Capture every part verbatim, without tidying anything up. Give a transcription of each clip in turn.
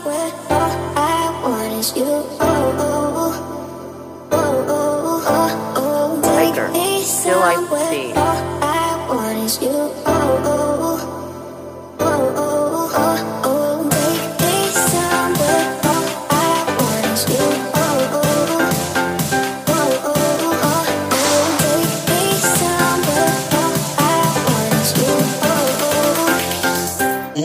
somewhere. All I want is you. Oh, oh, oh, oh, oh, oh. Hygor Take me Philipe. somewhere. All I want is you. Oh, oh, oh, oh, oh, oh. Take me somewhere. All I want is you. Oh, oh, oh, oh, oh, oh. Take me somewhere. All I want is you. Oh, oh,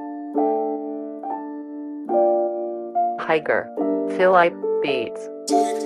Hygor Philipe beats.